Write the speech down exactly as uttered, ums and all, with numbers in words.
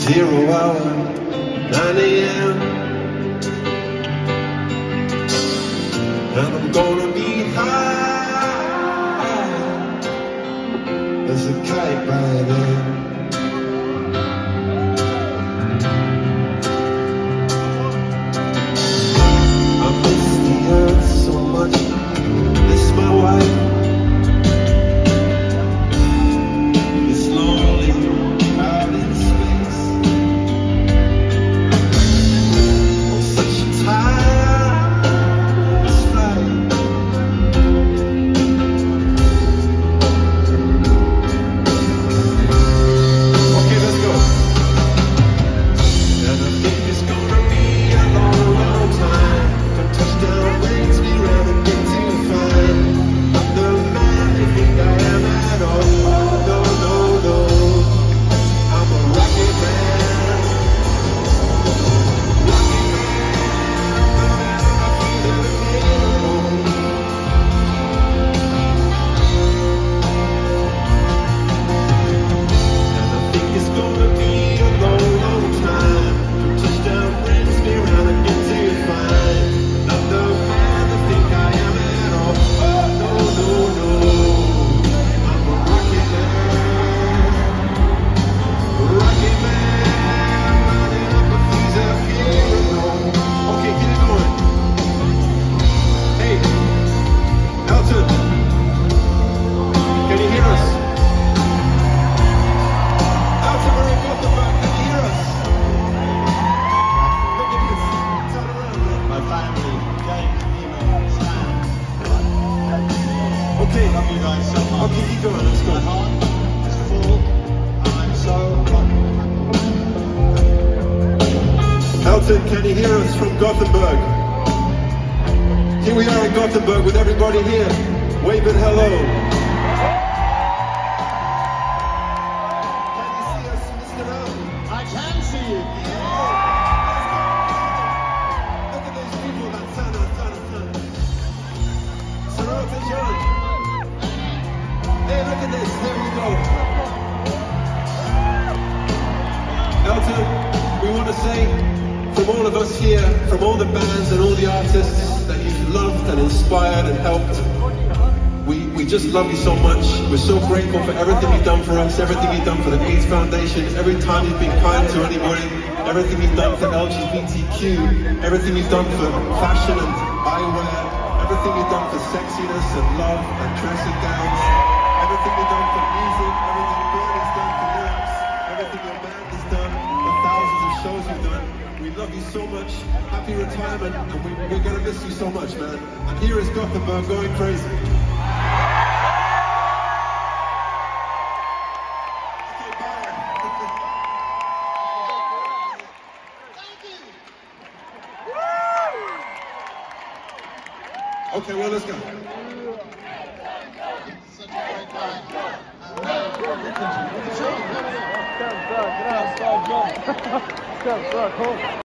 Zero hour, nine A M And I'm gonna be high as a kite by then. I miss the earth so much, miss my wife. It's lonely out in space. On such a tireless flight. Okay, let's go. And I think it's gonna be a long, long time. When touchdown brings me round and get to find I'm the man you think I am at all. No, no, no. I'm a rocket man. Rocket man. I feel everything alone. And I think it's gonna be a long, long time. When touchdown brings me round and get to find I'm the man I think I am at all. Oh, no, no, no. I'm a rocket man. Rocket man. Running up a fuse up here alone. Okay, keep it going. Hey, Elton. Can you hear us? Elton, we're in Gothenburg. Can you hear us? Look at this. Turn around, man. My family, James, Nemo, Sam. Okay. Love you guys so much. Okay, keep going. Let's My go. heart is full, and I'm so happy. Elton, can you hear us from Gothenburg? Here we are in Gothenburg with everybody here. Waving hello. Can you see us, Mister Elton? I can see you. Look at those people that turn and turn and turn. Sir Elton John. Hey, look at this. Here we go. Elton, we want to say from all of us here, from all the bands and all the artists that you've loved and inspired and helped, we, we just love you so much. We're so grateful for everything you've done for us, everything you've done for the AIDS Foundation, every time you've been kind to anybody, everything you've done for L G B T Q, everything you've done for fashion and eyewear, everything you've done for sexiness and love and dressing gowns, everything you've done for music, everything Bernie's done for lyrics, everything your band has done, the thousands of shows you've done. We love you so much. Happy retirement, and we, we're gonna miss you so much, man. And here is Gothenburg going crazy. Okay, bye. Okay, well, let's go. Such a great guy. Stop, stop, stop, stop, stop, stop, stop, stop.